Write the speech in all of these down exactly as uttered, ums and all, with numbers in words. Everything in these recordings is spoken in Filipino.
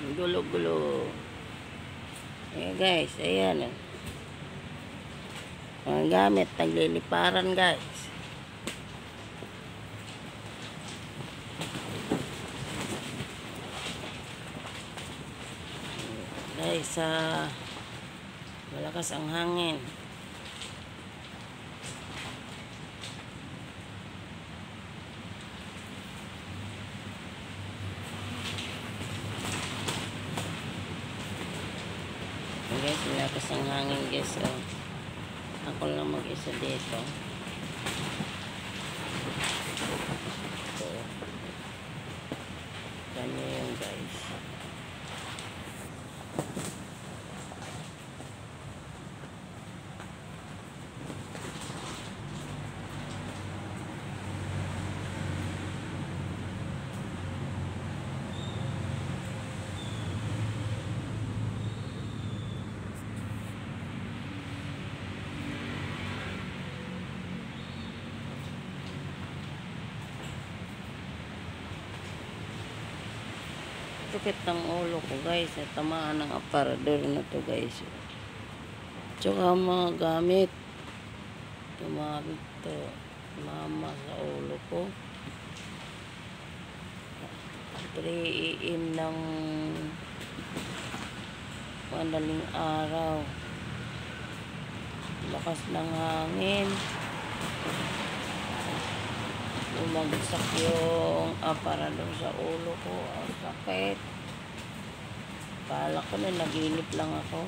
Gulo-gulo. Ayan guys, ayan. Mga gamit, nagliliparan guys. Guys, sa uh, malakas ang hangin. Guys, malakas ang hangin guys. So, ako lang mag-isa dito. So, ganyan yun guys. Sakit ng ulo ko guys, tamaan ng aparador na to guys. Tsaka mga gamit, tumamit to mama sa ulo ko. three A M ng madaling araw, lakas ng hangin, bumagsak yung aparador sa ulo ko. Ang sakit. Kala ko na naginip lang ako.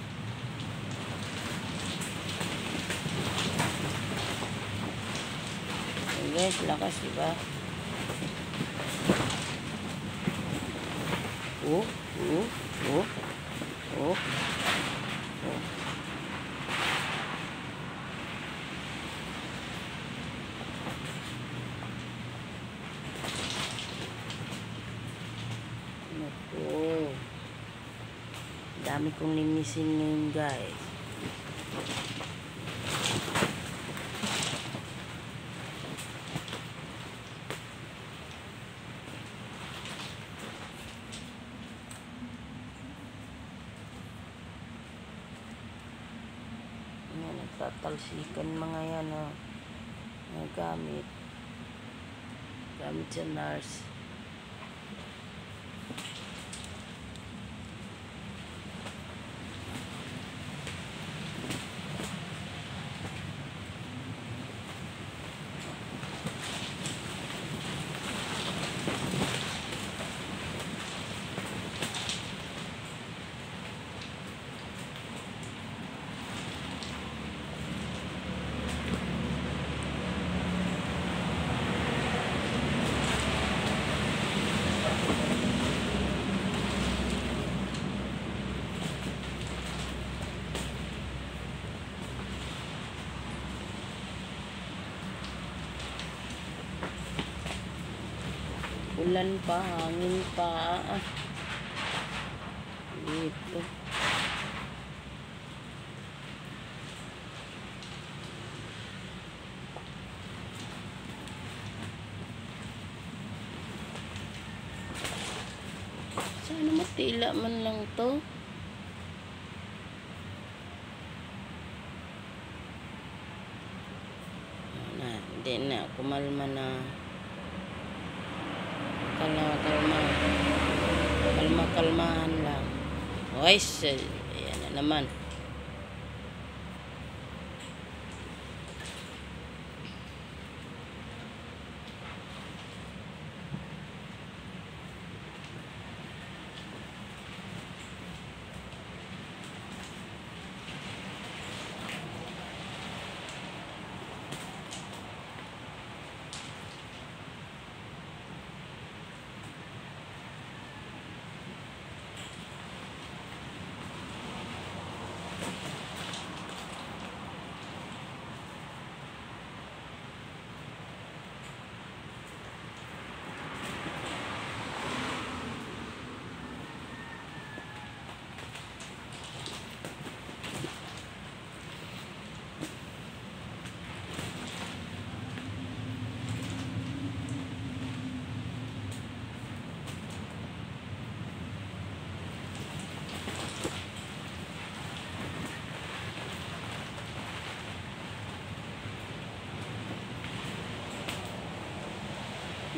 Ayan guys, lakas diba? Oh, oh, oh, oh, oh. Naku, dami kong linisin ngayon guys. Yan, nagtatalsikan mga yan oh. Mga gamit gamit sa nurse. Ulan pa, hangin pa. Dito. Sana matila man lang to. Na, hindi na. Kumalma na. Kalma, kalma. Kalma-kalmahan lang. Okay, ayan na naman.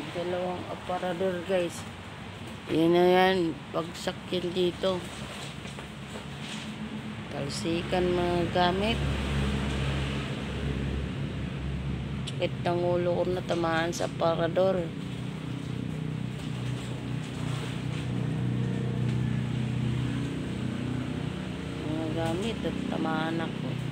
Dalawang aparador guys. Yan na yan. Bagsak yan dito. Talsikan mga gamit. Sakit ng ulo ko na tamaan sa aparador. Mga gamit at tamaan ako.